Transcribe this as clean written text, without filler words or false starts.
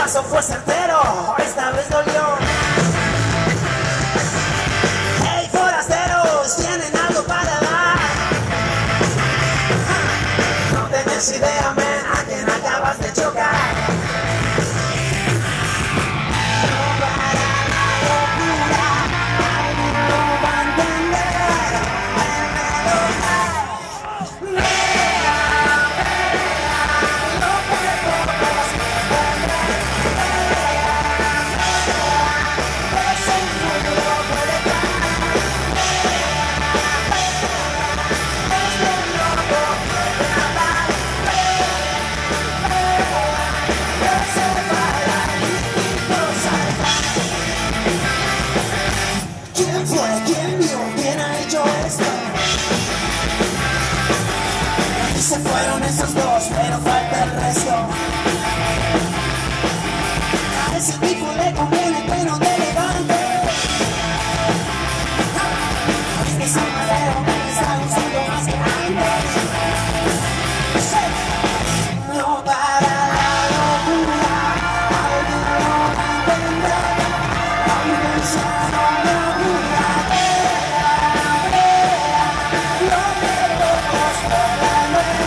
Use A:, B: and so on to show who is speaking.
A: paso fue certero, esta vez dolió. Hey, forasteros, ¿tienen algo para dar? No tenés idea, man, a quien acabas de chocar. Se fueron esos dos, pero falta el resto. A ese tipo le conviene que no te levantes. Este Santamadre me está gustando más que antes. No para la locura, alguien lo va a entender. Aunque sea no me ocurra, lo que todos puedan ver.